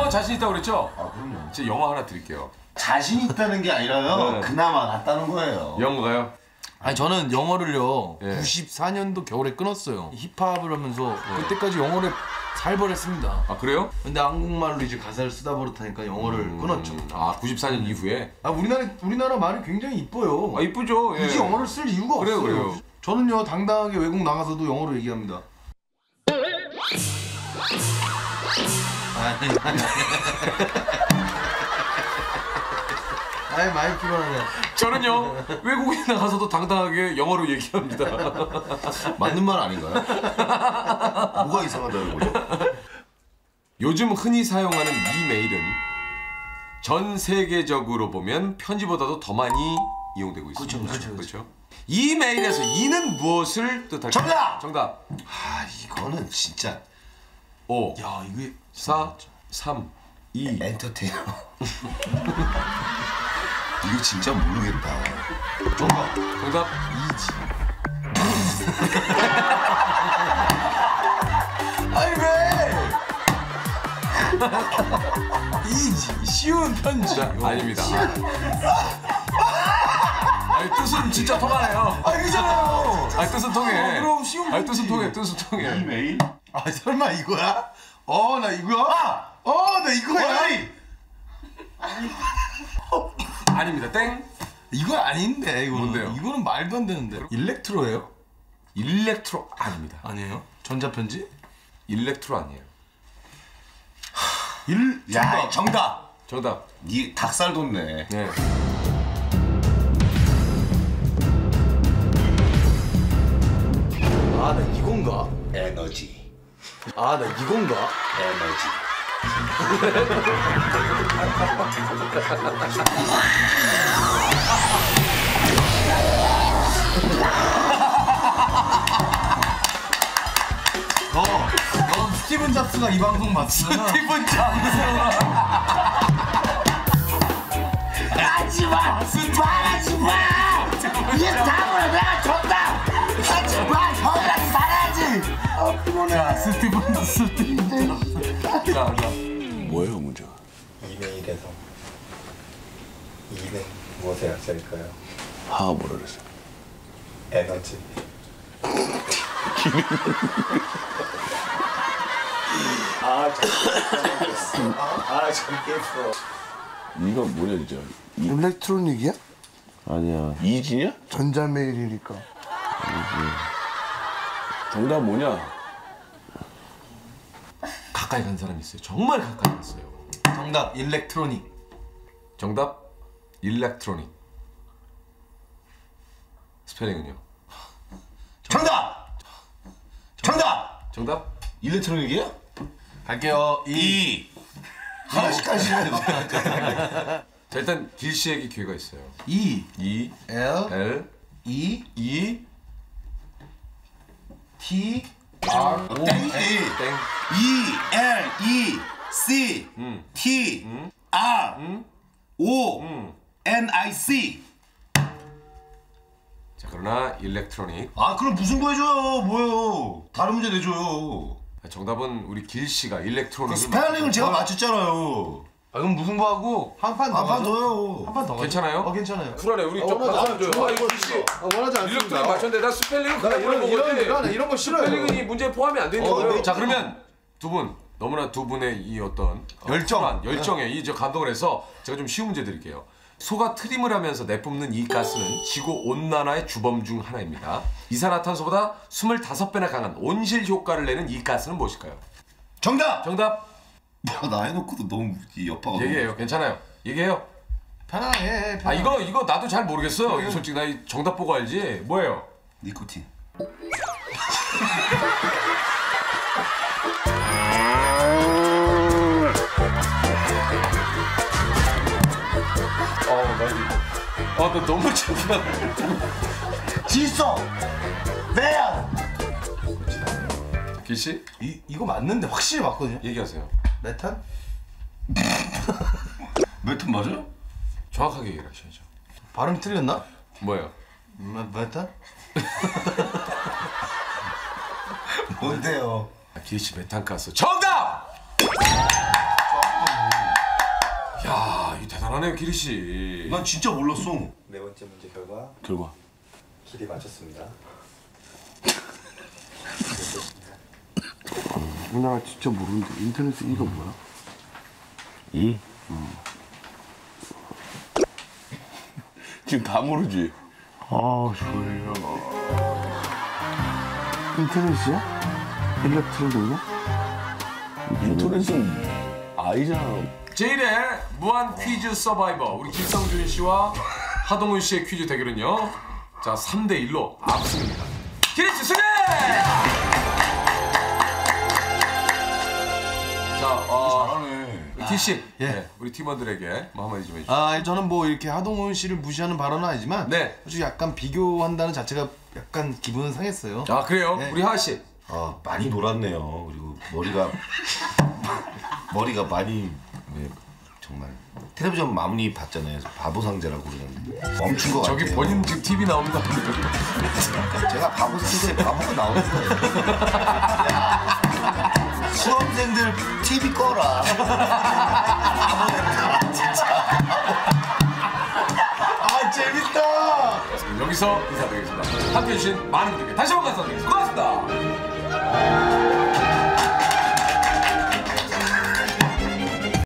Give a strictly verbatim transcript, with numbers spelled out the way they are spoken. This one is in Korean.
자신 있다고 그랬죠? 아 그럼요. 제가 영어 하나 드릴게요. 자신 있다는 게 아니라요. 네. 그나마 낫다는 거예요. 영어가요? 아니 저는 영어를요 예. 구십사 년도 겨울에 끊었어요. 힙합을 하면서 그때까지 영어를 살벌했습니다. 아 그래요? 근데 한국말로 이제 가사를 쓰다 버릇하니까 영어를 음, 끊었죠. 아 구십사 년 이후에? 아 우리나라 우리나라 말이 굉장히 이뻐요. 아 이쁘죠. 예. 굳이 영어를 쓸 이유가 그래요, 없어요. 그래요. 저는요 당당하게 외국 나가서도 영어로 얘기합니다. 아니 아니 아니 많이 피곤하네. 저는요 외국에 나가서도 당당하게 영어로 얘기합니다. 맞는 말 아닌가요? 뭐가 이상하다는 거죠? 요즘 흔히 사용하는 이메일은 전 세계적으로 보면 편지보다도 더 많이 이용되고 있습니다. 그렇죠, 그렇죠, 그렇죠. 이메일에서 이는 무엇을 뜻할까요? 정답! 정답. 아 이거는 진짜 오, 야 이게 사, 삼, 이. 엔터테이너. 이거 진짜 모르겠다. 정답. 정답. 이지. 아니 왜? 이지 쉬운 편지. 자, 아닙니다. 아니 뜻은 진짜 통하네요. 아니잖아요. 아니 뜻은 통해. 어, 그럼 쉬운 아니 편지. 뜻은 통해. 뜻은 통해. 이메일? 아 설마 이거야? 어 나 이거야? 아! 어 나 이거야? 아니. 아닙니다. 땡. 이거 아닌데 이거 뭔데요? 이거는 말도 안 되는데. 일렉트로예요? 일렉트로 아닙니다. 아니에요? 전자편지? 일렉트로 아니에요. 일 야 정답. 정답. 니 닭살 돋네. 네. 아 나 이건가? 에너지. 아 나 이건가? 에너지. 너, 너 스티븐 잡스가 이 방송 봤어? 스티븐 잡스. 하지마! 말하지마! 이게 다음으로 내가 졌다! 하지마! 형이랑 살아야지! 아 피곤해. 스티븐 스티븐 잡스. 자, 자. 뭐예요 문제가? 이메일에서 이는 무엇의 약자일까요? 하가 뭐라 그랬어요? 에너지. 아, 참. 아, 참 깨워. 이거 뭐냐 진짜? 일렉트로닉이야? 아니야. 이지냐? 전자메일이니까. 정답 뭐냐? 가까이 간 사람이 있어요. 정말 가까이 갔어요. 정답 일렉트로닉. 정답. 일렉트로닉. 스펠링은요? 정답! 정답! 정답. 일렉트로닉이야? 갈게요. 이. 하나씩 하시면 돼. 자 일단 길 씨에게 기회가 있어요. E E L L E E T R O 땡. 땡. E L E C 음. T R O 음. N I C. 자 그러나 일렉트로닉. 아 그럼 무슨 거 해줘요? 뭐예요? 다른 문제 내줘요. 정답은 우리 길 씨가 일렉트로닉. 스펠링을 제가 맞췄잖아요. 아 그럼 무승부하고 한 판 더 한 판 가죠? 더요. 한 판 더 가죠? 괜찮아요? 어 괜찮아요. 쿨하네. 우리 저 박수 한 줘요. 아, 이거 씨. 원하지 일렉트로닉 맞췄는데 나 스펠링은 나 그냥 이런 보는 이런 거지. 이런 이런 거 싫어요. 스펠링은 이 문제에 포함이 안 되는 어, 거예요. 네. 자 그러면 두 분 너무나 두 분의 이 어떤 열정. 쿨한 열정에 이 저 감동을 해서 제가 좀 쉬운 문제 드릴게요. 소가 트림을 하면서 내뿜는 이 가스는 지구 온난화의 주범 중 하나입니다. 이산화탄소보다 스물다섯 배나 강한 온실 효과를 내는 이 가스는 무엇일까요? 정답. 정답. 뭐, 나 해놓고도 너무 이 여파가. 얘기해요. 괜찮아요. 얘기해요. 편하게 해. 아 편하게. 이거 이거 나도 잘 모르겠어요. 이거 솔직히 나 이 정답 보고 알지. 뭐예요? 니코틴. 어, 너 너무 창피하다. 질소. 매연. 길 씨, 이 이거 맞는데 확실히 맞거든요. 얘기하세요. 메탄? 메탄 맞아요? 정확하게 얘기를 하셔야죠. 발음 틀렸나? 뭐예요? 메, 메탄? 뭔데요? 길 씨 메탄가스. 정답! 잘하네요, 기리 씨. 난 진짜 몰랐어. 네 번째 문제 결과 결과. 길이 맞췄습니다. 나 진짜 모르는데 인터넷에 이거 뭐야? 이? 지금 다 모르지? 아, 졸려. 인터넷이야? 일렉트로닉이야? 인터넷은 아이잖아. 제일의 무한 퀴즈 서바이버 우리 김성준 씨와 하동훈 씨의 퀴즈 대결은요. 자, 삼 대 일로 앞섭니다. 기리 씨 승리! 자, 어, 잘하네. 기 씨, 예. 네, 우리 팀원들에게 뭐 한마디 좀 해주세요. 아 저는 뭐 이렇게 하동훈 씨를 무시하는 발언은 아니지만 네. 솔직히 약간 비교한다는 자체가 약간 기분은 상했어요. 아, 그래요? 네. 우리 하하 씨. 아 많이 놀았네요. 그리고 머리가 머리가 많이 네, 정말 텔레비전 마무리 봤잖아요. 바보 상자라고 그러는데 멈춘 것 저기 같아요. 본인 지금 티비 나옵니다. 제가 바보 상자에 바보가 나왔어요. 수험생들 티비 꺼라. 아 재밌다. 여기서 인사드리겠습니다. 함께해 주신 많은 분들께 다시 한번 감사드리겠습니다. 고맙습니다.